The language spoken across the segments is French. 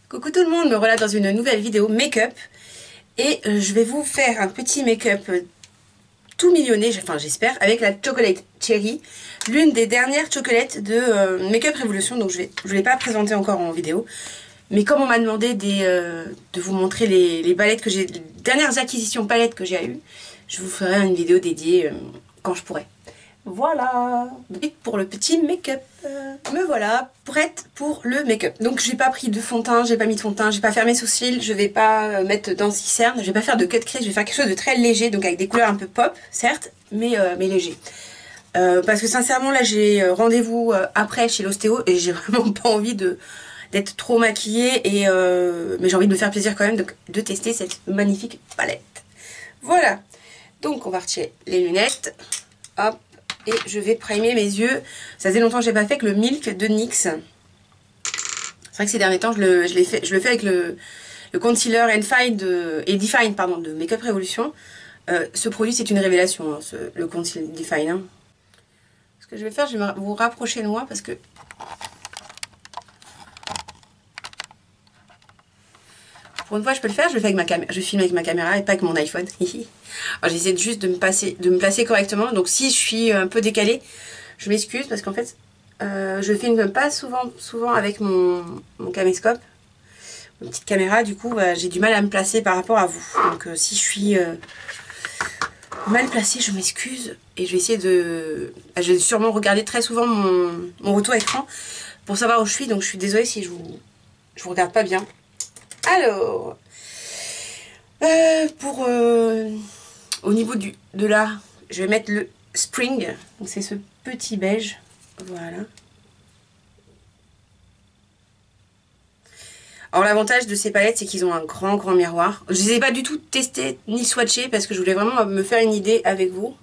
Coucou tout le monde, me voilà dans une nouvelle vidéo make-up et je vais vous faire un petit make-up tout mignonné, enfin j'espère, avec la Chocolate Cherry, l'une des dernières chocolates de Make-up Revolution, donc je l'ai pas présenté encore en vidéo, mais comme on m'a demandé de vous montrer les palettes que j'ai, les dernières acquisitions palettes que j'ai eues, je vous ferai une vidéo dédiée quand je pourrai. Voilà, et pour le petit make-up. Me voilà prête pour le make-up. Donc j'ai pas pris de fond de teint, j'ai pas mis de fond de teint, j'ai pas fait mes sourcils, je vais pas mettre d'anti-cerne, je vais pas faire de cut crease, je vais faire quelque chose de très léger, donc avec des couleurs un peu pop, certes, mais léger. Parce que sincèrement là j'ai rendez-vous après chez l'ostéo et j'ai vraiment pas envie d'être trop maquillée mais j'ai envie de me faire plaisir quand même de tester cette magnifique palette. Voilà, donc on va retirer les lunettes, hop. Et je vais primer mes yeux. Ça faisait longtemps que je n'ai pas fait avec le Milk de NYX. C'est vrai que ces derniers temps, je le fais avec le concealer Define pardon, de Make-up Revolution. Ce produit, c'est une révélation, hein, le concealer Define. Hein. Ce que je vais faire, je vais vous rapprocher de moi parce que... Pour une fois, je peux le faire, je le fais avec ma caméra. Je filme avec ma caméra et pas avec mon iPhone. J'essaie juste de me placer correctement. Donc si je suis un peu décalée, je m'excuse parce qu'en fait, je filme pas souvent avec mon caméscope, ma petite caméra. Du coup, j'ai du mal à me placer par rapport à vous. Donc si je suis mal placée, je m'excuse. Et je vais essayer de... Je vais sûrement regarder très souvent mon retour écran pour savoir où je suis. Donc je suis désolée si je vous regarde pas bien. Alors, au niveau de là, je vais mettre le Spring. Donc c'est ce petit beige. Voilà. Alors l'avantage de ces palettes, c'est qu'ils ont un grand miroir. Je ne les ai pas du tout testés ni swatchés parce que je voulais vraiment me faire une idée avec vous.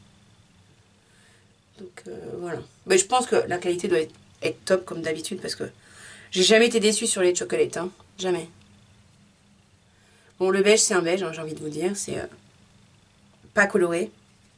Donc voilà. Mais je pense que la qualité doit être top comme d'habitude parce que j'ai jamais été déçue sur les chocolates. Hein. Jamais. Bon, le beige, c'est un beige, hein, j'ai envie de vous dire. C'est pas coloré.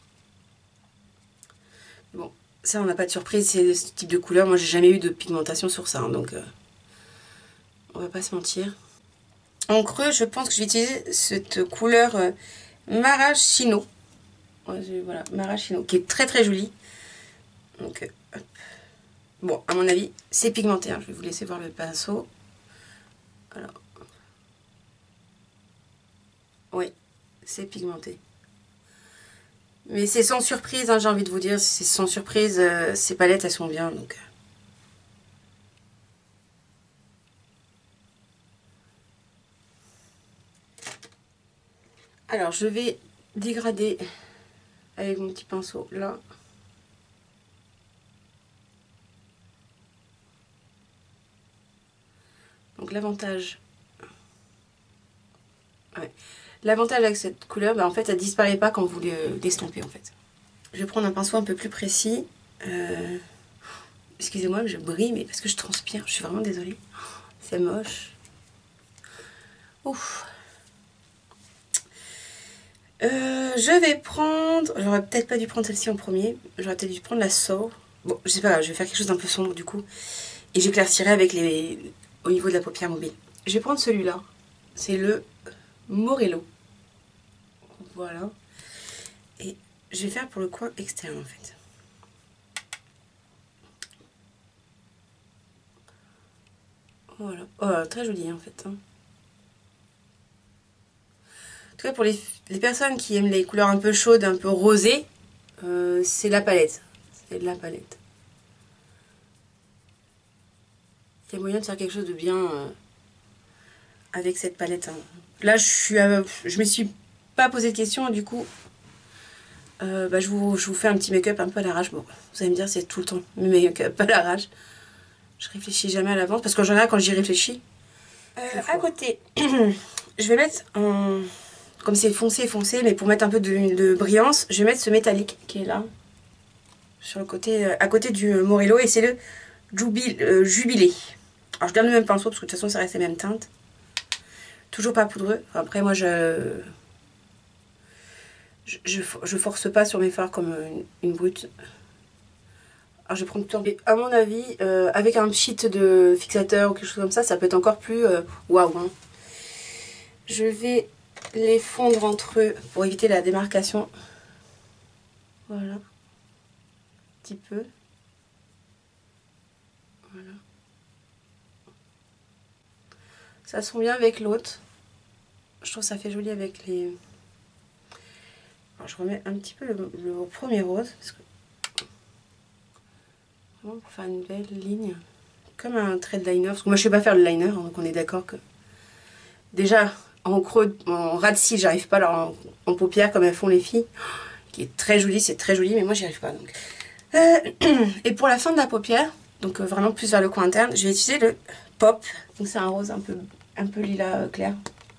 Bon, ça, on n'a pas de surprise. C'est ce type de couleur. Moi, j'ai jamais eu de pigmentation sur ça. Hein, donc, on va pas se mentir. En creux, je pense que je vais utiliser cette couleur Maraschino. Voilà, Maraschino, qui est très jolie. Donc, hop. Bon, à mon avis, c'est pigmenté. Hein. Je vais vous laisser voir le pinceau. Alors. Oui, c'est pigmenté. Mais c'est sans surprise, hein, j'ai envie de vous dire. C'est sans surprise. Ces palettes, elles sont bien. Donc. Alors, je vais dégrader avec mon petit pinceau là. Donc l'avantage, l'avantage avec cette couleur, en fait, elle disparaît pas quand vous l'estompez en fait. Je vais prendre un pinceau un peu plus précis. Excusez-moi, je brille, mais parce que je transpire. Je suis vraiment désolée. C'est moche. Ouf. Je vais prendre... J'aurais peut-être pas dû prendre celle-ci en premier. J'aurais peut-être dû prendre la So. Bon, je sais pas, je vais faire quelque chose d'un peu sombre du coup. Et j'éclaircirai avec au niveau de la paupière mobile. Je vais prendre celui-là. C'est le Morello. Voilà. Et je vais faire pour le coin externe en fait. Voilà. Oh, très joli en fait. Hein. En tout cas, pour les personnes qui aiment les couleurs un peu chaudes, un peu rosées, c'est la palette. C'est de la palette. Il y a moyen de faire quelque chose de bien avec cette palette. Hein. Là, je me suis pas posé de questions, du coup, je vous fais un petit make-up un peu à l'arrache. Bon, vous allez me dire, c'est tout le temps mes make-up à l'arrache. Je réfléchis jamais à l'avance, parce qu'en général, quand j'y réfléchis, à côté, je vais mettre en... Comme c'est foncé, mais pour mettre un peu de brillance, je vais mettre ce métallique qui est là, sur le côté, à côté du Morello, et c'est le Jubilé. Alors je garde le même pinceau, parce que de toute façon, ça reste la même teinte. Toujours pas poudreux. Après, moi, je force pas sur mes fards comme une brute. Alors je vais prendre du temps. Et à mon avis, avec un sheet de fixateur ou quelque chose comme ça peut être encore plus waouh. Hein. Je vais les fondre entre eux pour éviter la démarcation. Voilà. Un petit peu. Voilà. Ça sent bien avec l'autre. Je trouve que ça fait joli avec les... Alors, je remets un petit peu le premier rose. Parce que... Vraiment pour faire une belle ligne. Comme un trait de liner. Parce que moi je sais pas faire le liner. Hein, donc on est d'accord que... Déjà en creux, en ras de cils, j'arrive pas alors en paupières comme elles font les filles. Qui est très joli, c'est très joli. Mais moi j'y arrive pas. Donc. Et pour la fin de la paupière, donc vraiment plus vers le coin interne, je vais utiliser le Pop. Donc c'est un rose un peu lilas clair.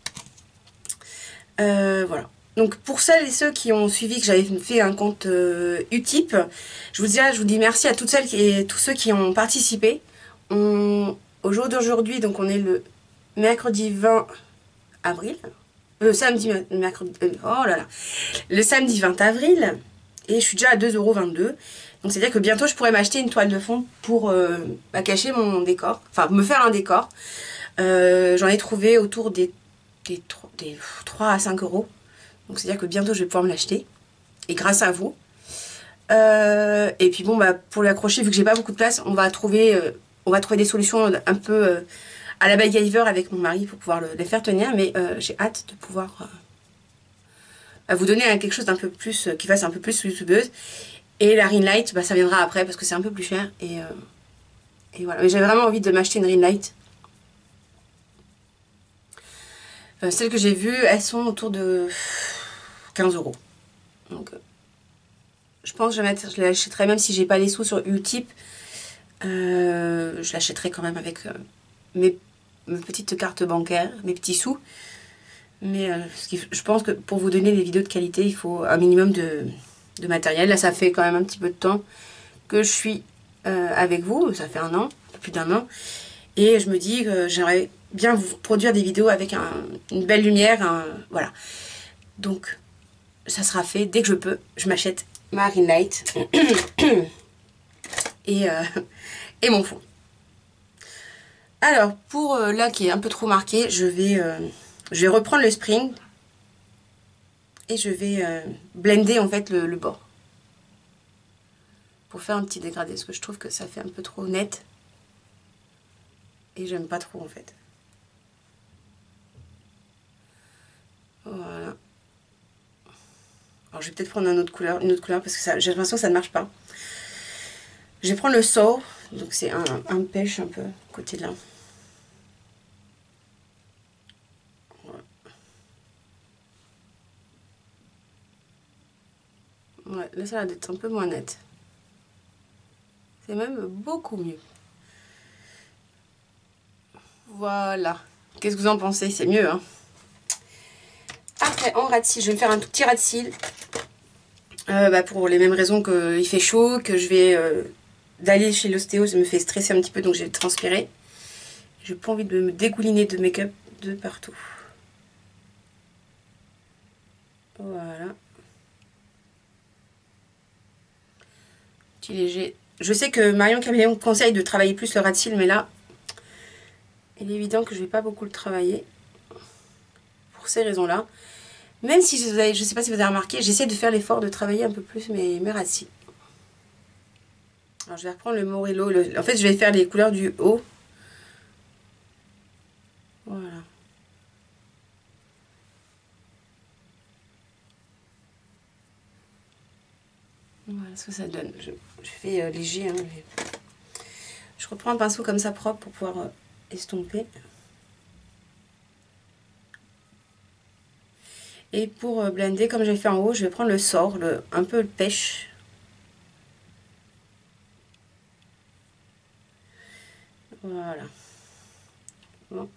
Voilà. Donc pour celles et ceux qui ont suivi que j'avais fait un compte Utip, je vous dis merci à toutes celles et tous ceux qui ont participé. Au jour d'aujourd'hui, donc on est le mercredi 20 avril. Samedi, mercredi, oh là là. Le samedi 20 avril. Et je suis déjà à 2,22 €. Donc c'est à dire que bientôt je pourrais m'acheter une toile de fond pour cacher mon décor. Enfin me faire un décor. J'en ai trouvé autour des 3 à 5 €. Donc c'est à dire que bientôt je vais pouvoir me l'acheter. Et grâce à vous. Et puis bon bah pour l'accrocher, vu que j'ai pas beaucoup de place, on va trouver des solutions un peu à la MacGyver avec mon mari pour pouvoir les faire tenir. Mais j'ai hâte de pouvoir vous donner quelque chose d'un peu plus, qui fasse un peu plus youtubeuse. Et la ring light, bah, ça viendra après parce que c'est un peu plus cher. Et voilà. Mais j'avais vraiment envie de m'acheter une ring light. Celles que j'ai vues, elles sont autour de 15 €. Donc, je pense que je l'achèterai même si j'ai pas les sous sur Utip. Je l'achèterai quand même avec mes petites cartes bancaires, mes petits sous. Mais je pense que pour vous donner des vidéos de qualité, il faut un minimum de matériel. Là, ça fait quand même un petit peu de temps que je suis avec vous. Ça fait un peu plus d'1 an. Et je me dis que j'aimerais bien vous produire des vidéos avec une belle lumière. Voilà. Donc, ça sera fait. Dès que je peux, je m'achète ma ring light et mon fond. Alors, pour là qui est un peu trop marqué, je vais reprendre le spring et je vais blender en fait le bord pour faire un petit dégradé parce que je trouve que ça fait un peu trop net et j'aime pas trop en fait. Voilà. Alors je vais peut-être prendre une autre couleur parce que j'ai l'impression que ça ne marche pas. Je vais prendre le Soul, donc c'est un pêche un peu côté de là. Ouais, là ça va être un peu moins net. C'est même beaucoup mieux. Voilà. Qu'est-ce que vous en pensez? C'est mieux, hein? Après, en ras de cils, je vais me faire un tout petit ras de cils. Pour les mêmes raisons qu'il fait chaud, que je vais d'aller chez l'ostéo, ça me fait stresser un petit peu, donc j'ai transpiré. J'ai pas envie de me dégouliner de make-up de partout. Voilà. Petit léger. Je sais que Marion Caméléon conseille de travailler plus le ras de cils, mais là, il est évident que je vais pas beaucoup le travailler. Pour ces raisons-là. Même si je sais pas si vous avez remarqué, j'essaie de faire l'effort de travailler un peu plus mes ras de cils. Alors je vais reprendre le Morello. En fait, je vais faire les couleurs du haut. Voilà. Voilà ce que ça donne. Je fais léger. Hein, je reprends un pinceau comme ça propre pour pouvoir estomper. Et pour blender, comme j'ai fait en haut, je vais prendre le sort, un peu le pêche. Voilà. Bon.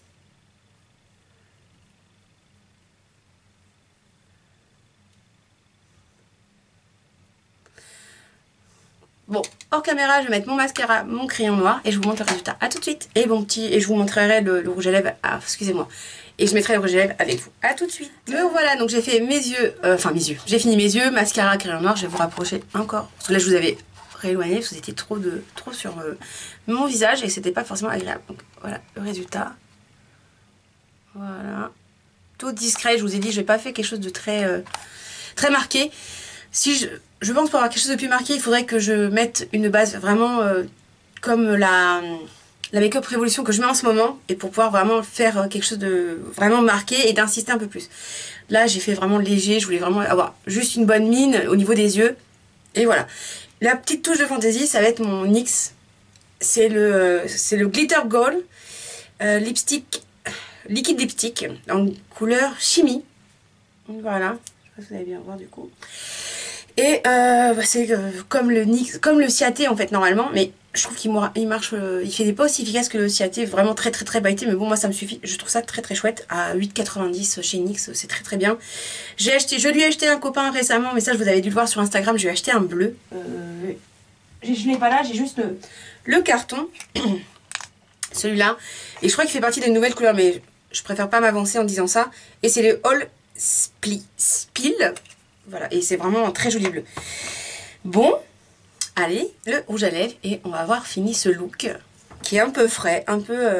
Bon, hors caméra, je vais mettre mon mascara, mon crayon noir et je vous montre le résultat. A tout de suite. Et je vous montrerai le rouge à lèvres. Ah, excusez-moi. Et je mettrai le rouge à lèvres avec vous. A tout de suite. Me voilà, donc j'ai fait mes yeux, j'ai fini mes yeux, mascara, crayon noir. Je vais vous rapprocher encore. Parce que là, je vous avais rééloigner parce que c'était trop sur mon visage et c'était pas forcément agréable. Donc voilà le résultat. Voilà. Tout discret, je vous ai dit, je n'ai pas fait quelque chose de très, très marqué. Si je pense pour avoir quelque chose de plus marqué, il faudrait que je mette une base vraiment comme la Make-up Révolution que je mets en ce moment et pour pouvoir vraiment faire quelque chose de vraiment marqué et d'insister un peu plus. Là, j'ai fait vraiment léger, je voulais vraiment avoir juste une bonne mine au niveau des yeux. Et voilà. La petite touche de fantaisie, ça va être mon NYX. C'est le Glitter Gold lipstick, liquide lipstick en couleur chimie. Voilà. Je sais pas si vous allez bien voir du coup. Et c'est comme le NYX, comme le Ciaté en fait normalement, mais je trouve qu'il marche, il fait des pas aussi efficaces que le Ciaté, vraiment très très très pailleté, mais bon moi ça me suffit, je trouve ça très très chouette, à 8,90 chez NYX, c'est très très bien. Je lui ai acheté un copain récemment, mais ça je vous avais dû le voir sur Instagram, je lui ai acheté un bleu. Je l'ai pas là, j'ai juste le carton, celui-là, et je crois qu'il fait partie des nouvelles couleurs, mais je préfère pas m'avancer en disant ça, et c'est le All Spill. Voilà, et c'est vraiment un très joli bleu. Bon, allez, le rouge à lèvres, et on va avoir fini ce look qui est un peu frais, un peu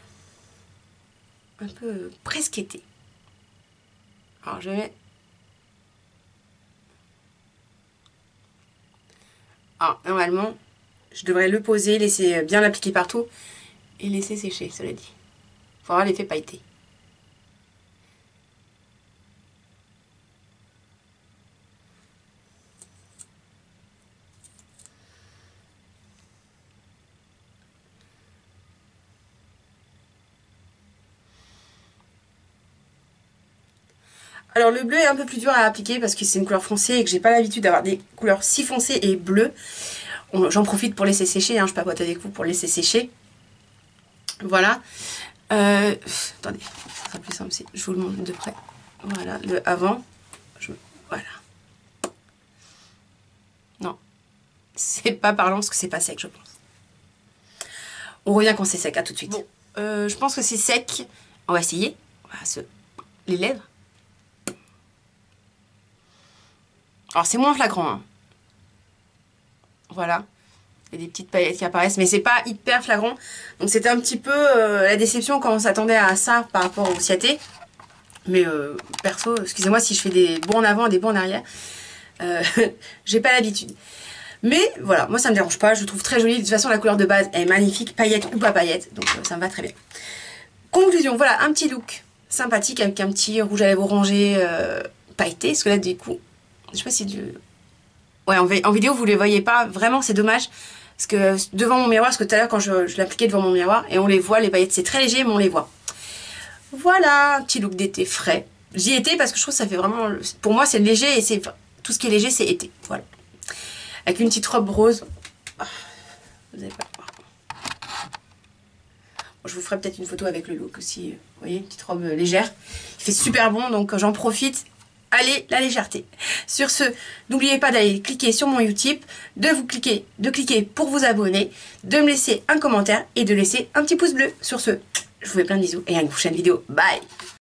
presque été. Alors je mets... Alors normalement, je devrais le poser, laisser bien l'appliquer partout et laisser sécher, cela dit. Faut avoir l'effet pailleté. Alors le bleu est un peu plus dur à appliquer parce que c'est une couleur foncée et que j'ai pas l'habitude d'avoir des couleurs si foncées et bleues. J'en profite pour laisser sécher, hein, je papote avec vous pour laisser sécher. Voilà. Attendez, ça sera plus simple si je vous le montre de près. Voilà, le avant. Voilà. Non, c'est pas parlant parce que c'est pas sec, je pense. On revient quand c'est sec, à tout de suite. Bon, je pense que c'est sec. On va essayer. On va les lèvres. Alors c'est moins flagrant, hein. Voilà, il y a des petites paillettes qui apparaissent, mais c'est pas hyper flagrant. Donc c'était un petit peu la déception quand on s'attendait à ça par rapport au Ciaté. Mais perso, excusez-moi si je fais des bons en avant et des bons en arrière. J'ai pas l'habitude. Mais voilà, moi ça me dérange pas, je le trouve très joli. De toute façon la couleur de base est magnifique, paillettes ou pas paillettes, donc ça me va très bien. Conclusion, voilà un petit look sympathique avec un petit rouge à lèvres orangé pailleté. Parce que là du coup... Je sais pas si ouais, en vidéo vous les voyez pas vraiment, c'est dommage parce que devant mon miroir, parce que tout à l'heure quand je l'appliquais devant mon miroir et on les voit, les paillettes c'est très léger mais on les voit. Voilà, un petit look d'été frais. J'y étais parce que je trouve que ça fait vraiment, pour moi c'est léger et c'est tout ce qui est léger c'est été. Voilà, avec une petite robe rose. Vous allez pas voir. Bon, je vous ferai peut-être une photo avec le look aussi. Vous voyez, une petite robe légère. Il fait super bon donc j'en profite. Allez, la légèreté. Sur ce, n'oubliez pas d'aller cliquer sur mon Utip, de cliquer pour vous abonner, de me laisser un commentaire et de laisser un petit pouce bleu. Sur ce, je vous fais plein de bisous et à une prochaine vidéo. Bye!